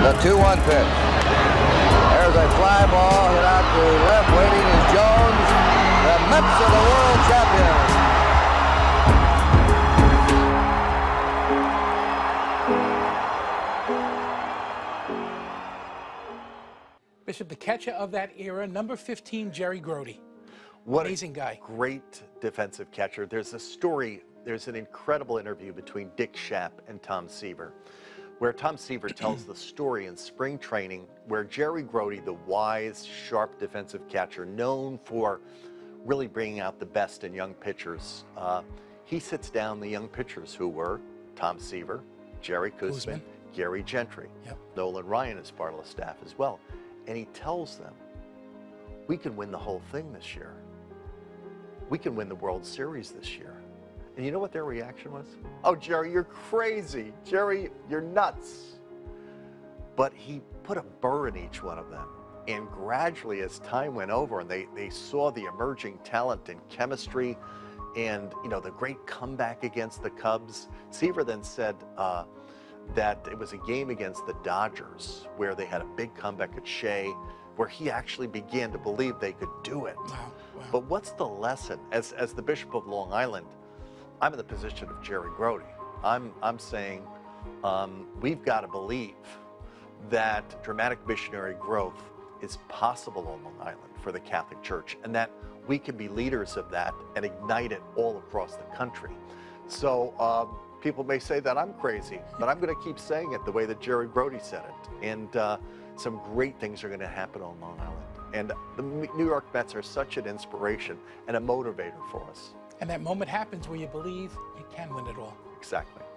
The 2-1 pitch. There's a fly ball hit out to left. Waiting is Jones. The Mets are the world champions. Bishop, the catcher of that era, number 15, Jerry Grote. What amazing guy. Great defensive catcher. There's a story, there's an incredible interview between Dick Schaap and Tom Seaver, where Tom Seaver tells the story in spring training where Jerry Grote, the wise, sharp defensive catcher, known for really bringing out the best in young pitchers, he sits down the young pitchers who were Tom Seaver, Jerry Koosman, Gary Gentry. Yep. Nolan Ryan is part of the staff as well. And he tells them, we can win the whole thing this year. We can win the World Series this year. And you know what their reaction was? Oh, Jerry, you're crazy. Jerry, you're nuts. But he put a burr in each one of them. And gradually, as time went over and they saw the emerging talent and chemistry and, you know, the great comeback against the Cubs, Seaver then said that it was a game against the Dodgers where they had a big comeback at Shea, where he actually began to believe they could do it. Wow. Wow. But what's the lesson? As the Bishop of Long Island, I'm in the position of Jerry Grote. I'm saying we've got to believe that dramatic missionary growth is possible on Long Island for the Catholic Church, and that we can be leaders of that and ignite it all across the country. So people may say that I'm crazy, but I'm going to keep saying it the way that Jerry Grote said it. And some great things are going to happen on Long Island. And the New York Mets are such an inspiration and a motivator for us. And that moment happens where you believe you can win it all. Exactly.